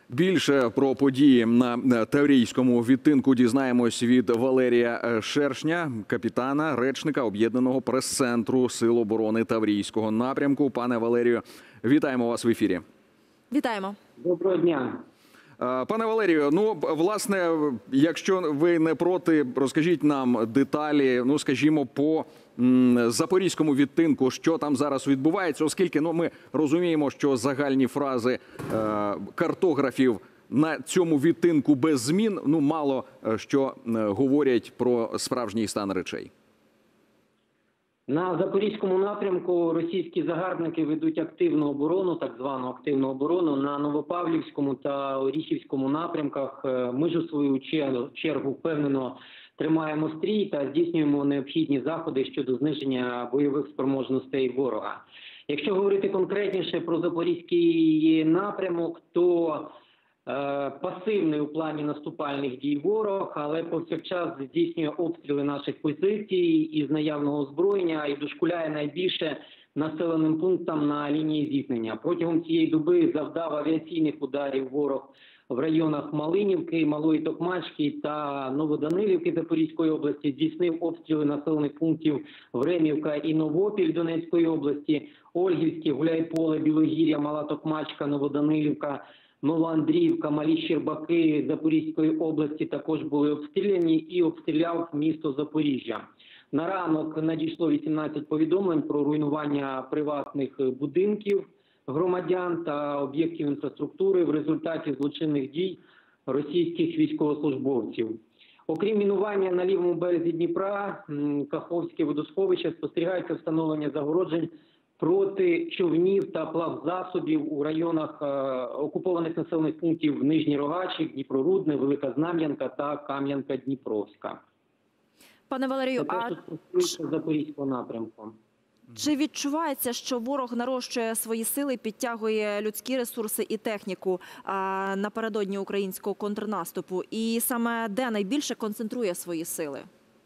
Більше про події на Таврійському відтинку дізнаємось від Валерія Шершня, капітана, речника Об'єднаного прес-центру Сил оборони Таврійського напрямку. Пане Валерію, вітаємо вас в ефірі. Вітаємо. Доброго дня. Пане Валерію, власне, якщо ви не проти, розкажіть нам деталі, скажімо, по Запорізькому відтинку, що там зараз відбувається, оскільки ми розуміємо, що загальні фрази картографів на цьому відтинку без змін, мало що говорять про справжній стан речей. На Запорізькому напрямку російські загарбники ведуть активну оборону, так звану активну оборону, на Новопавлівському та Оріхівському напрямках. Ми ж у свою чергу впевнено тримаємо стрій та здійснюємо необхідні заходи щодо зниження бойових спроможностей ворога. Якщо говорити конкретніше про Запорізький напрямок, то пасивний у плані наступальних дій ворог, але повсякчас здійснює обстріли наших позицій із наявного озброєння і дошкуляє найбільше населеним пунктам на лінії зіткнення. Протягом цієї доби завдав авіаційних ударів ворог в районах Малинівки, Малої Токмачки та Новоданилівки Запорізької області, здійснив обстріли населених пунктів Времівка і Новопіль Донецької області, Ольгівське, Гуляйполе, Білогір'я, Мала Токмачка, Новоданилівка, Новоандріївка, Малі Щербаки Запорізької області також були обстріляні і обстріляв місто Запоріжжя. На ранок надійшло 18 повідомлень про руйнування приватних будинків громадян та об'єктів інфраструктури в результаті злочинних дій російських військовослужбовців. Окрім мінування на лівому березі Дніпра, Каховське водосховище, спостерігається встановлення загороджень проти човнів та плавзасобів у районах окупованих населених пунктів Нижній Рогачик, Дніпрорудне, Велика Знам'янка та Кам'янка-Дніпровська. Пане Валерію, Запорізького напрямку. Чи відчувається, що ворог нарощує свої сили, підтягує людські ресурси і техніку напередодні українського контрнаступу? І саме де найбільше концентрує свої сили?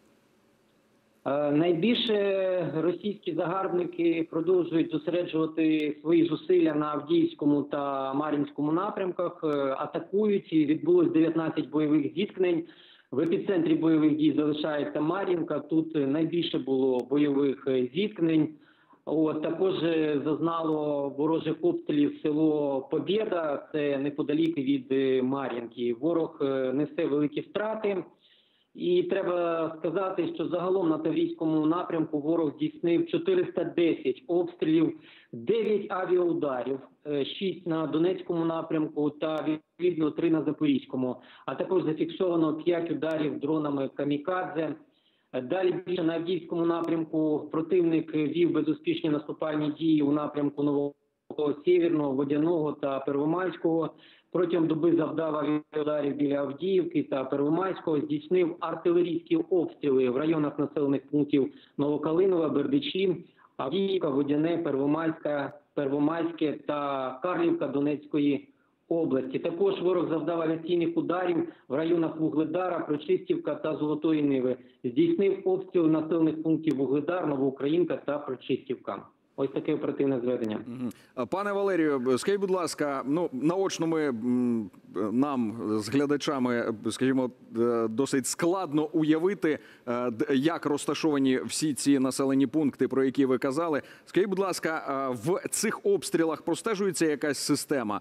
Найбільше російські загарбники продовжують зосереджувати свої зусилля на Авдіївському та Мар'їнському напрямках, атакують, і відбулось 19 бойових зіткнень. В епіцентрі бойових дій залишається Мар'їнка, тут найбільше було бойових зіткнень. Також зазнало ворожих обстрілів село Побєда, це неподалік від Мар'їнки. Ворог несе великі втрати. І треба сказати, що загалом на Таврійському напрямку ворог здійснив 410 обстрілів, 9 авіаударів, 6 на Донецькому напрямку та відповідно 3 на Запорізькому. А також зафіксовано 5 ударів дронами «Камікадзе». Далі більше на Авдіївському напрямку противник вів безуспішні наступальні дії у напрямку Нового Сєвєрного, Водяного та Первомайського. Протягом доби завдав авіаударів біля Авдіївки та Первомайського, здійснив артилерійські обстріли в районах населених пунктів Новокалинове, Бердичі, Авдіївка, Водяне, Первомайське та Карлівка Донецької області. Також ворог завдав авіаційних ударів в районах Вугледара, Прочистівка та Золотої Ниви. Здійснив обстріли населених пунктів Вугледар, Новоукраїнка та Прочистівка. Ось таке оперативне зведення. Пане Валерію, скажіть, будь ласка, наочно нам з глядачами, скажімо, досить складно уявити, як розташовані всі ці населені пункти, про які ви казали. Скажіть, будь ласка, в цих обстрілах простежується якась система?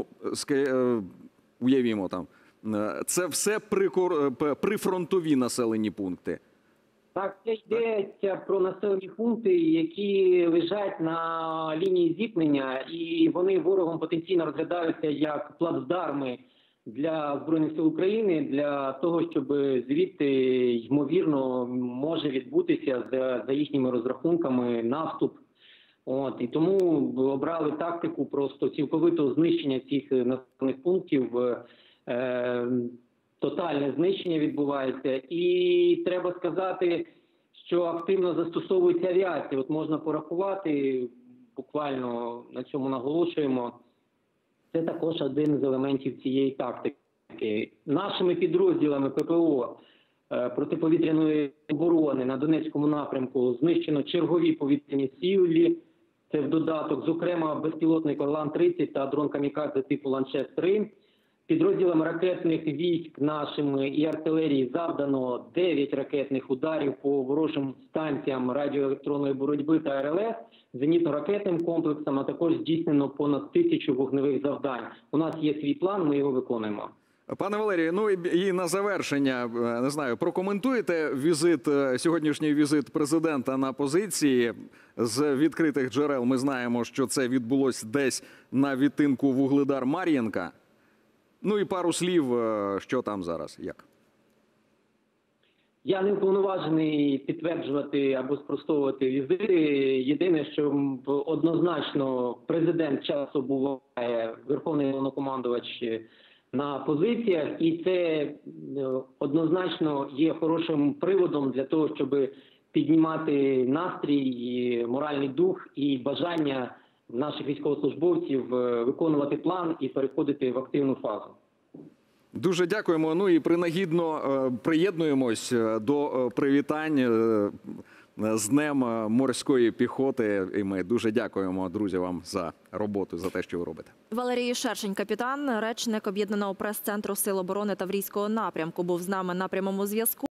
Уявімо там, це все прифронтові населені пункти. Так, це йдеться про населені пункти, які лежать на лінії зіткнення, і вони ворогом потенційно розглядаються як плацдарми для Збройних сил України, для того, щоб звідти, ймовірно, може відбутися за їхніми розрахунками наступ. І тому обрали тактику просто цілковитого знищення цих населених пунктів. Тотальне знищення відбувається. І треба сказати, що активно застосовується авіація. От можна порахувати, буквально на цьому наголошуємо, це також один з елементів цієї тактики. Нашими підрозділами ППО протиповітряної оборони на Донецькому напрямку знищено чергові повітряні цілі. Це в додаток, зокрема, безпілотник «Орлан-30» та дрон «Камікадзе» типу «Ланчет-3». Підрозділам ракетних військ нашими і артилерії завдано 9 ракетних ударів по ворожим станціям радіоелектронної боротьби та РЛС, зенітно-ракетним комплексам, а також здійснено понад 1000 вогневих завдань. У нас є свій план, ми його виконуємо. Пане Валерію, ну і на завершення, не знаю, прокоментуєте сьогоднішній візит президента на позиції? З відкритих джерел ми знаємо, що це відбулось десь на відтинку Вугледар-Мар'їнка. Ну і пару слів, що там зараз, як? Я не уповноважений підтверджувати або спростовувати візити. Єдине, що однозначно президент часто буває, Верховний Головнокомандувач, на позиціях, і це однозначно є хорошим приводом для того, щоб піднімати настрій, моральний дух і бажання наших військовослужбовців виконувати план і переходити в активну фазу. Дуже дякуємо. Ну і принагідно приєднуємось до привітань з Днем морської піхоти. І ми дуже дякуємо, друзі, вам за роботу, за те, що ви робите. Валерій Шершень, капітан, речник Об'єднаного прес-центру Сил оборони Таврійського напрямку, був з нами на прямому зв'язку.